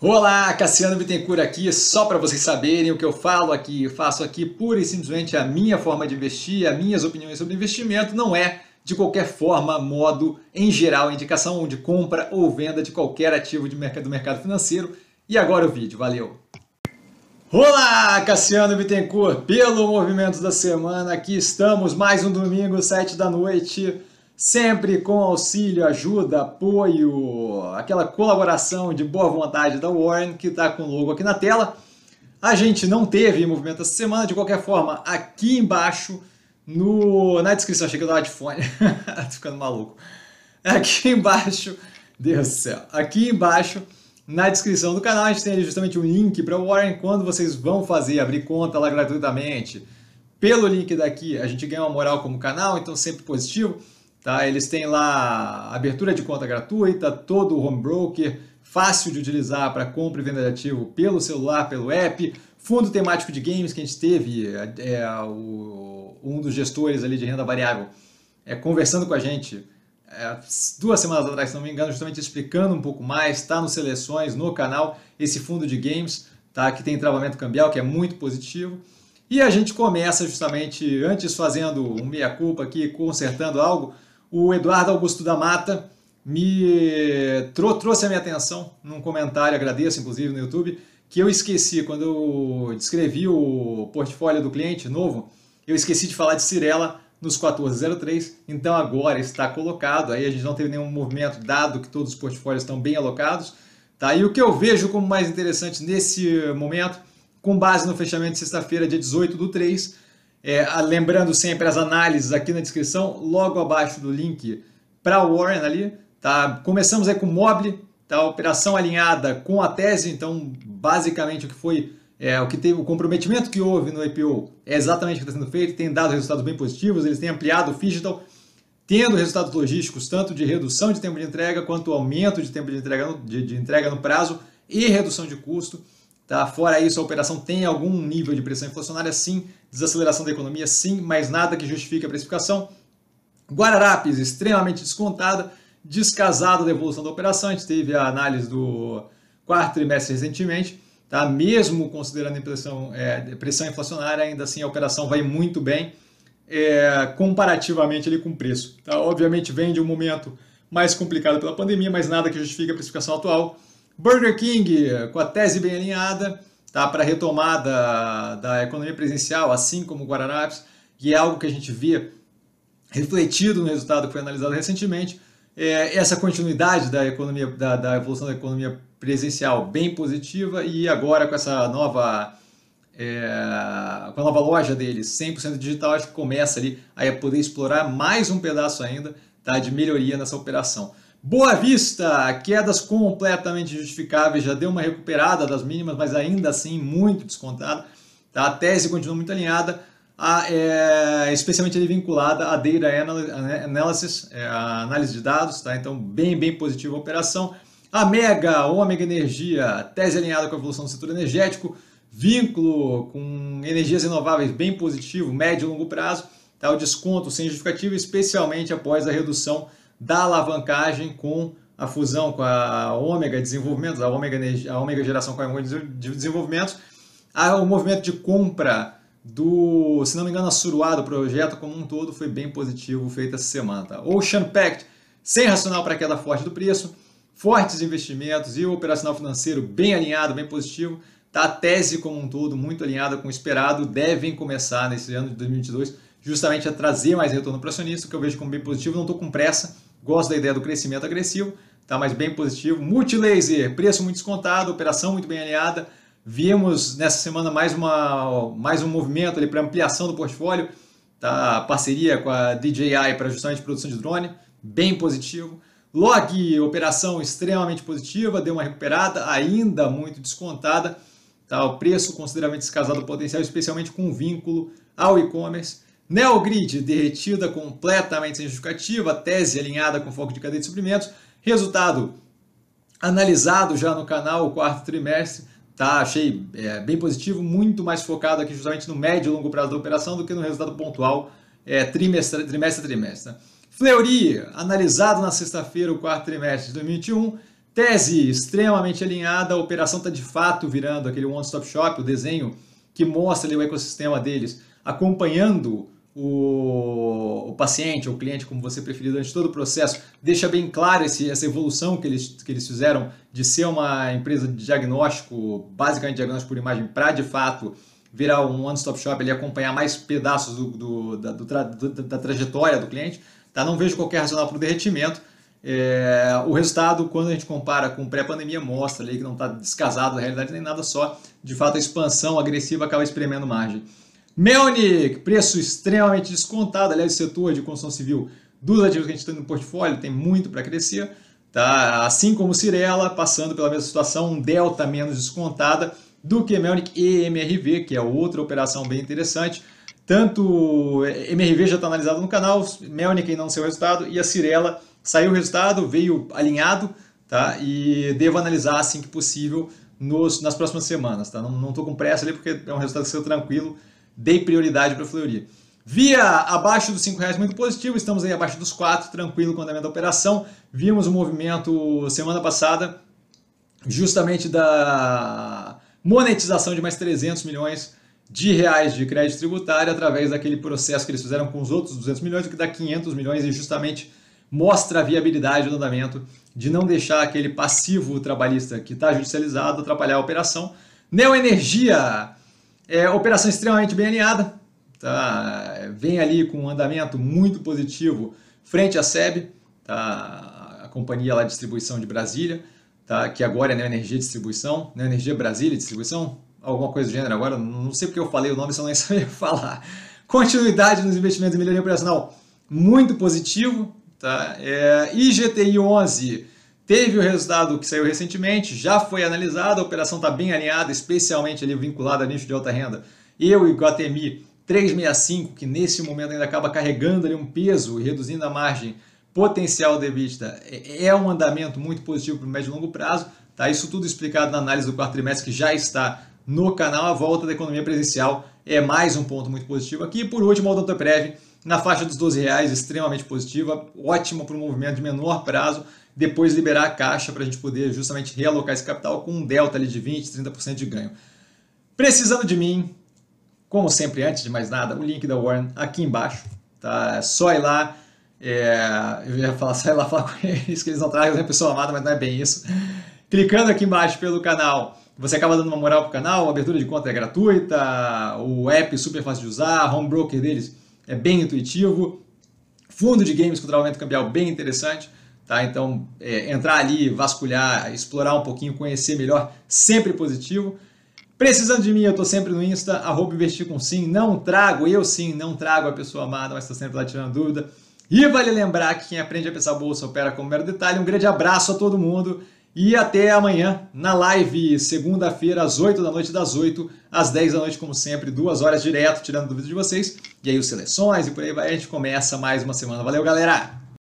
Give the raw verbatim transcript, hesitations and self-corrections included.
Olá, Cassiano Bittencourt aqui, só para vocês saberem o que eu falo aqui, faço aqui pura e simplesmente a minha forma de investir, as minhas opiniões sobre investimento, não é de qualquer forma, modo, em geral, indicação de compra ou venda de qualquer ativo de mercado, do mercado financeiro. E agora o vídeo, valeu! Olá, Cassiano Bittencourt, pelo Movimento da Semana, aqui estamos, mais um domingo, sete da noite, sempre com auxílio, ajuda, apoio, aquela colaboração de boa vontade da Warren, que está com o logo aqui na tela. A gente não teve movimento essa semana, de qualquer forma, aqui embaixo, no, na descrição, achei que eu tava de fone, tô ficando maluco. Aqui embaixo, Deus do céu, aqui embaixo, na descrição do canal, a gente tem ali justamente um link para o Warren, quando vocês vão fazer, abrir conta lá gratuitamente. Pelo link daqui, a gente ganha uma moral como canal, então sempre positivo. Tá? Eles têm lá abertura de conta gratuita, todo o home broker, fácil de utilizar para compra e venda de ativo pelo celular, pelo app, fundo temático de games que a gente teve, é, o, um dos gestores ali de renda variável é, conversando com a gente é, duas semanas atrás, se não me engano, justamente explicando um pouco mais, está no Seleções, no canal, esse fundo de games, tá? Que tem travamento cambial, que é muito positivo. E a gente começa justamente, antes fazendo um meia-culpa aqui, consertando algo, o Eduardo Augusto da Mata me trou trouxe a minha atenção num comentário, agradeço inclusive no YouTube, que eu esqueci, quando eu descrevi o portfólio do cliente novo, eu esqueci de falar de Cyrela nos quatorze zero três, então agora está colocado, aí a gente não teve nenhum movimento, dado que todos os portfólios estão bem alocados. Tá? E o que eu vejo como mais interessante nesse momento, com base no fechamento de sexta-feira, dia dezoito do três, É, lembrando sempre as análises aqui na descrição, logo abaixo do link para o Warren ali, tá? Começamos aí com o Mobile, tá? Operação alinhada com a tese, então basicamente o que foi, é, o que teve, o comprometimento que houve no I P O é exatamente o que está sendo feito, tem dado resultados bem positivos, eles têm ampliado o Phygital, tendo resultados logísticos tanto de redução de tempo de entrega quanto aumento de tempo de entrega no, de, de entrega no prazo e redução de custo. Tá? Fora isso, a operação tem algum nível de pressão inflacionária, sim, desaceleração da economia, sim, mas nada que justifique a precificação. Guararapes, extremamente descontada, descasado da evolução da operação, a gente teve a análise do quarto trimestre recentemente, tá? Mesmo considerando a pressão, é, pressão inflacionária, ainda assim a operação vai muito bem, é, comparativamente ali com o preço. Tá? Obviamente vem de um momento mais complicado pela pandemia, mas nada que justifique a precificação atual. Burger King, com a tese bem alinhada, tá, para a retomada da, da economia presencial, assim como o Guararapes, que é algo que a gente vê refletido no resultado que foi analisado recentemente, é, essa continuidade da, economia, da, da evolução da economia presencial bem positiva, e agora com essa nova, é, com a nova loja deles, cem por cento digital, acho que começa ali a poder explorar mais um pedaço ainda, tá, de melhoria nessa operação. Boa Vista, quedas completamente justificáveis, já deu uma recuperada das mínimas, mas ainda assim muito descontada. Tá? A tese continua muito alinhada, a, é, especialmente ali vinculada à Data Analysis, é, a análise de dados, tá? Então bem, bem positiva a operação. A Mega, Ômega Energia, tese alinhada com a evolução do setor energético, vínculo com energias renováveis bem positivo, médio e longo prazo, tá? O desconto sem justificativa, especialmente após a redução da alavancagem com a fusão com a Ômega Desenvolvimentos, a Ômega, a Ômega Geração com a Ômega Desenvolvimentos, o movimento de compra do, se não me engano, a Suruá do projeto como um todo foi bem positivo feito essa semana. Tá? Ocean Pact, sem racional para queda forte do preço, fortes investimentos e o operacional financeiro bem alinhado, bem positivo. Tá? A tese como um todo muito alinhada com o esperado, devem começar nesse ano de dois mil e vinte e dois justamente a trazer mais retorno para o acionista, que eu vejo como bem positivo, não estou com pressa. Gosto da ideia do crescimento agressivo, tá, mas bem positivo. Multilaser, preço muito descontado, operação muito bem alinhada. Vimos nessa semana mais, uma, mais um movimento para ampliação do portfólio, tá, parceria com a D J I para justamente produção de drone, bem positivo. Log, operação extremamente positiva, deu uma recuperada, ainda muito descontada. Tá, o preço consideravelmente descasado do potencial, especialmente com vínculo ao e-commerce. Neogrid, derretida completamente sem justificativa, tese alinhada com foco de cadeia de suprimentos, resultado analisado já no canal, o quarto trimestre, tá? Achei é, bem positivo, muito mais focado aqui justamente no médio e longo prazo da operação do que no resultado pontual é, trimestre, trimestre a trimestre. Fleury, analisado na sexta-feira, o quarto trimestre de dois mil e vinte e um, Tese extremamente alinhada, a operação está de fato virando aquele one-stop shop, o desenho que mostra ali o ecossistema deles, acompanhando o, o paciente ou o cliente, como você preferir, durante todo o processo, deixa bem claro esse, essa evolução que eles, que eles fizeram de ser uma empresa de diagnóstico, basicamente diagnóstico por imagem, para de fato virar um one-stop shop, ele acompanhar mais pedaços do, do, da, do tra, do, da trajetória do cliente. Tá? Não vejo qualquer racional para o derretimento. É, o resultado, quando a gente compara com pré-pandemia, mostra ali que não está descasado da realidade nem nada, só de fato a expansão agressiva acaba espremendo margem. Melnick, preço extremamente descontado, aliás, o setor de construção civil dos ativos que a gente tem no portfólio tem muito para crescer, tá? Assim como Cyrela, passando pela mesma situação, um delta menos descontada do que Melnick e M R V, que é outra operação bem interessante. Tanto M R V já está analisado no canal, Melnick ainda não saiu o resultado, e a Cyrela saiu o resultado, veio alinhado, tá? E devo analisar assim que possível nos, nas próximas semanas. Tá? Não estou com pressa ali porque é um resultado que saiu tranquilo, dei prioridade para a Fleury. Via abaixo dos cinco reais muito positivo, estamos aí abaixo dos quatro, tranquilo com o andamento da operação. Vimos um movimento semana passada, justamente da monetização de mais trezentos milhões de reais de crédito tributário através daquele processo que eles fizeram com os outros duzentos milhões, o que dá quinhentos milhões e justamente mostra a viabilidade do andamento de não deixar aquele passivo trabalhista que está judicializado atrapalhar a operação. Neoenergia, é, operação extremamente bem alinhada, tá? Vem ali com um andamento muito positivo frente à S E B, tá? A companhia lá de distribuição de Brasília, tá? Que agora é Neoenergia Distribuição, Neoenergia Brasília Distribuição, alguma coisa do gênero agora, não sei porque eu falei o nome, só nem sabia falar. Continuidade nos investimentos em melhoria operacional, muito positivo. Tá? É, I G T I onze teve o resultado que saiu recentemente, já foi analisado, a operação está bem alinhada, especialmente ali vinculada a nicho de alta renda. Eu e Iguatemi trezentos e sessenta e cinco, que nesse momento ainda acaba carregando ali um peso e reduzindo a margem potencial de EBITDA, é um andamento muito positivo para o médio e longo prazo. Tá? Isso tudo explicado na análise do quarto trimestre, que já está no canal. A volta da economia presencial é mais um ponto muito positivo aqui. E por último, a Odontoprev, na faixa dos doze reais, extremamente positiva, ótima para um movimento de menor prazo, depois liberar a caixa para a gente poder justamente realocar esse capital com um delta ali de vinte, trinta por cento de ganho. Precisando de mim, como sempre, antes de mais nada, o link da Warren aqui embaixo, tá? É só ir lá, é... eu ia falar, só ir lá falar com eles, que eles não trazem a pessoa amada, mas não é bem isso. Clicando aqui embaixo pelo canal, você acaba dando uma moral para o canal, a abertura de conta é gratuita, o app super fácil de usar, a home broker deles é bem intuitivo, fundo de games com travamento cambial bem interessante, tá? Então é, entrar ali, vasculhar, explorar um pouquinho, conhecer melhor, sempre positivo. Precisando de mim, eu estou sempre no Insta, arroba investir com sim, não trago, eu sim, não trago a pessoa amada, mas estou sempre lá tirando dúvida. E vale lembrar que quem aprende a pensar bolsa opera como mero detalhe. Um grande abraço a todo mundo e até amanhã na live, segunda-feira, às oito da noite, das oito às dez da noite, como sempre, duas horas direto, tirando dúvidas de vocês. E aí os seleções e por aí vai, a gente começa mais uma semana. Valeu, galera!